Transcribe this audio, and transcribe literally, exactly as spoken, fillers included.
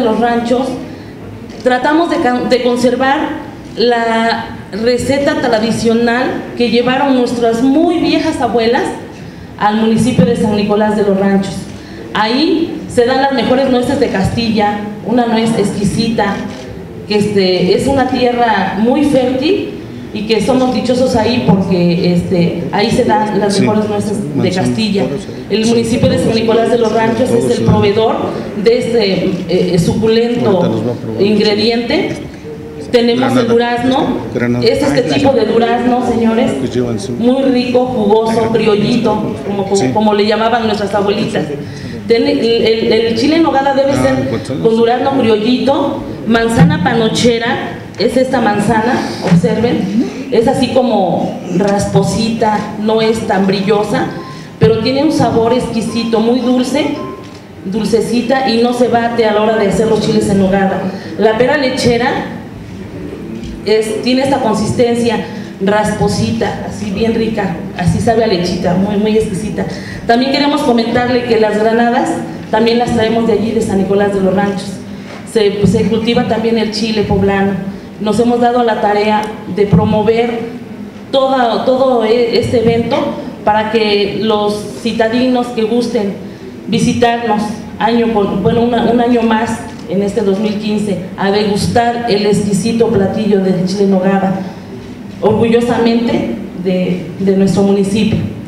de los ranchos tratamos de, de conservar la receta tradicional que llevaron nuestras muy viejas abuelas al municipio de San Nicolás de los Ranchos. Ahí se dan las mejores nueces de Castilla, una nuez exquisita, que este, es una tierra muy fértil y que somos dichosos ahí porque este, ahí se dan las mejores nueces de Castilla. El municipio de San Nicolás de los Ranchos es el proveedor de este eh, suculento ingrediente. Tenemos el durazno, es este tipo de durazno, señores, muy rico, jugoso, criollito, como, como, como le llamaban nuestras abuelitas. El, el, el chile en nogada debe ser con durazno criollito, manzana panochera, es esta manzana, observen, es así como rasposita, no es tan brillosa, pero tiene un sabor exquisito, muy dulce, dulcecita y no se bate a la hora de hacer los chiles en nogada. La pera lechera es, tiene esta consistencia rasposita, así bien rica, así sabe a lechita, muy, muy exquisita. También queremos comentarle que las granadas también las traemos de allí, de San Nicolás de los Ranchos. Se, pues, se cultiva también el chile poblano. Nos hemos dado la tarea de promover todo, todo este evento para que los citadinos que gusten visitarnos año con, bueno, una, un año más en este dos mil quince a degustar el exquisito platillo del chile en nogada, orgullosamente de, de nuestro municipio.